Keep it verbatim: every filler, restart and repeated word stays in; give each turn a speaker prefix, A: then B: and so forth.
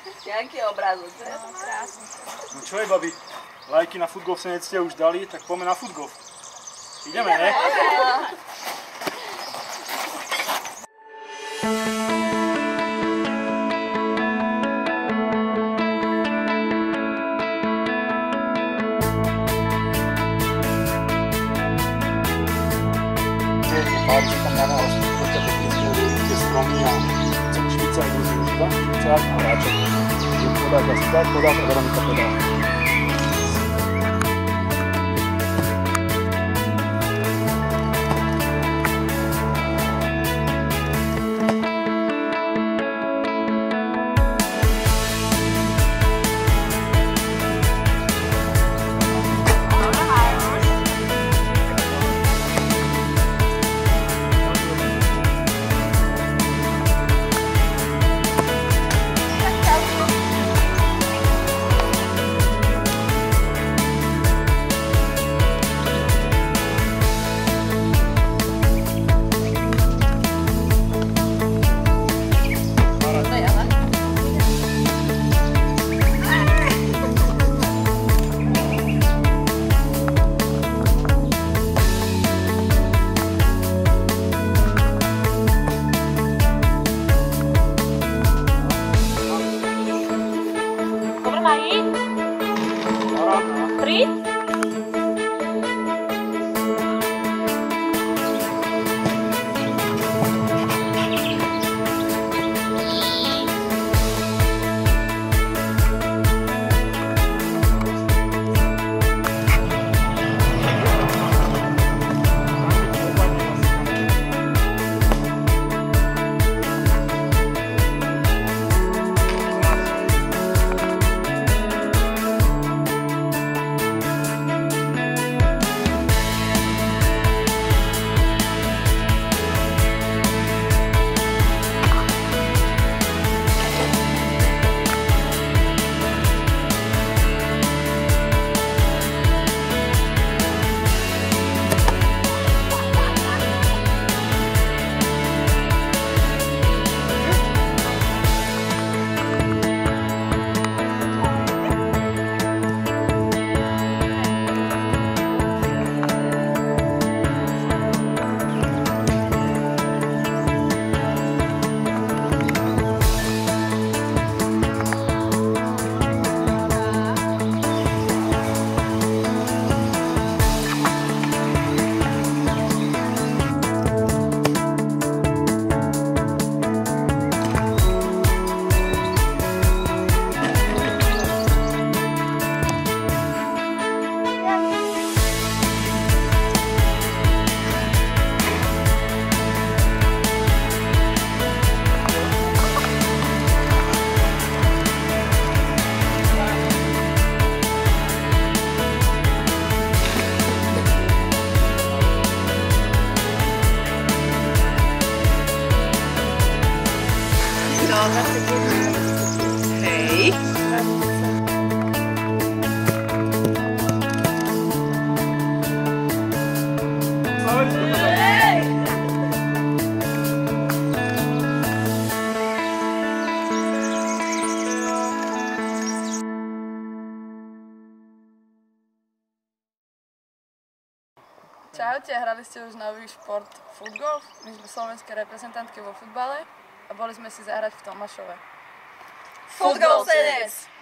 A: Jaký obrázok?
B: No, krásny.
C: No čo je, babi? Lajky na Footgolf Senec ste už dali, tak poďme na Footgolf. Ideme, ne? Páči sa tam na nás, poďte technické tie stromy a chcem švicák do zúžba, švicák a hráček. Budem podať asi tak, podať a Veronika podá.
B: Tri?
A: Hej.
B: Čaute, hrali ste už nový šport Footgolf. My sme slovenské reprezentantky vo futbale a boli sme si zahrať v Tomášove.
A: Footgolf Senec!